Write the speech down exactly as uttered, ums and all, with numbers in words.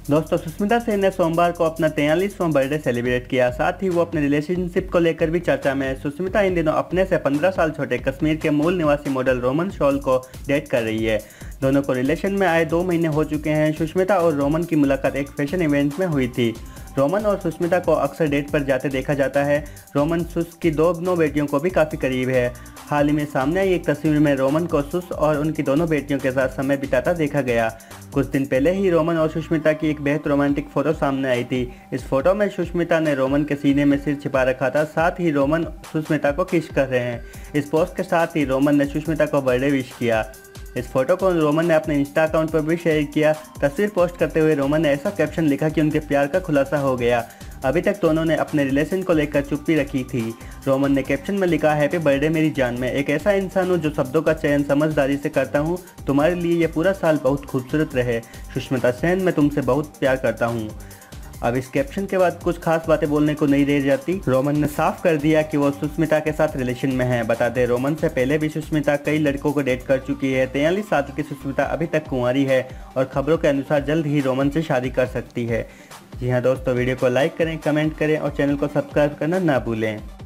दोस्तों, सुष्मिता सेन ने सोमवार को अपना तैंतालीसवां बर्थडे सेलिब्रेट किया। साथ ही वो अपने रिलेशनशिप को लेकर भी चर्चा में है। सुष्मिता इन दिनों अपने से पंद्रह साल छोटे कश्मीर के मूल निवासी मॉडल रोमन शॉल को डेट कर रही है। दोनों को रिलेशन में आए दो महीने हो चुके हैं। सुष्मिता और रोमन की मुलाकात एक फैशन इवेंट में हुई थी। रोमन और सुष्मिता को अक्सर डेट पर जाते देखा जाता है। रोमन सुस की दोनों बेटियों को भी काफ़ी करीब है। हाल ही में सामने आई एक तस्वीर में रोमन को सुस और उनकी दोनों बेटियों के साथ समय बिताता देखा गया। कुछ दिन पहले ही रोमन और सुष्मिता की एक बेहद रोमांटिक फोटो सामने आई थी। इस फोटो में सुष्मिता ने रोमन के सीने में सिर छिपा रखा था। साथ ही रोमन सुष्मिता को किस कर रहे हैं। इस पोस्ट के साथ ही रोमन ने सुष्मिता को बर्थडे विश किया। इस फोटो को रोमन ने अपने इंस्टा अकाउंट पर भी शेयर किया। तस्वीर पोस्ट करते हुए रोमन ने ऐसा कैप्शन लिखा कि उनके प्यार का खुलासा हो गया। अभी तक दोनों ने अपने रिलेशन को लेकर चुप्पी रखी थी। रोमन ने कैप्शन में लिखा, हैप्पी बर्थडे मेरी जान, मैं एक ऐसा इंसान हूँ जो शब्दों का चयन समझदारी से करता हूँ। तुम्हारे लिए ये पूरा साल बहुत खूबसूरत रहे। सुष्मिता सेन, मैं तुमसे बहुत प्यार करता हूँ। अब इस कैप्शन के बाद कुछ खास बातें बोलने को नहीं रह जाती। रोमन ने साफ कर दिया कि वो सुष्मिता के साथ रिलेशन में है। बता दें, रोमन से पहले भी सुष्मिता कई लड़कों को डेट कर चुकी है। तैंतालीस साल की सुष्मिता अभी तक कुंवारी है और खबरों के अनुसार जल्द ही रोमन से शादी कर सकती है। जी हाँ दोस्तों, वीडियो को लाइक करें, कमेंट करें और चैनल को सब्सक्राइब करना ना भूलें।